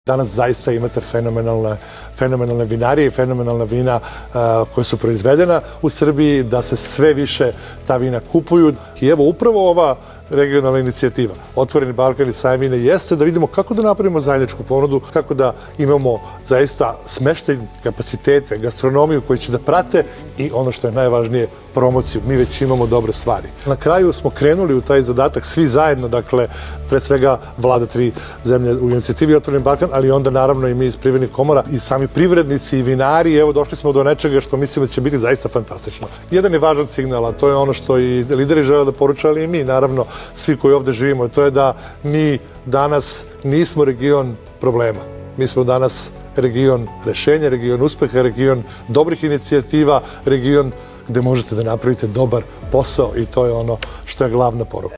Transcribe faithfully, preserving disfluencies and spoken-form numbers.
Danas zaista imate fenomenalne, fenomenalne vinarije i fenomenalna vina uh, koja su proizvedena u Srbiji, da se sve više ta vina kupuju. I evo, upravo ova regionalna inicijativa Otvoreni Balkan i sajam vina jeste da vidimo kako da napravimo zajedničku ponudu, kako da imamo zaista smeštaj kapacitete, gastronomiju koji će da prate i ono što je najvažnije, promociju. Mi već imamo dobre stvari. Na kraju smo krenuli u taj zadatak svi zajedno, dakle, pre svega vlada tri zemlje u inicijativi Otvoreni Balkan, ali onda naravno i mi iz privrednih komora i sami privrednici i vinari. Evo, došli smo do nečega što mislimo da će biti zaista fantastično. Jedan je važan signal, a to je ono što i lideri žele da poruče, ali i mi, naravno, svi koji ovde živimo, to je da mi danas nismo region problema. Mi smo danas region rešenja, region uspeha, region dobrih inicijativa, region gde možete da napravite dobar posao i to je ono što je glavna poruka.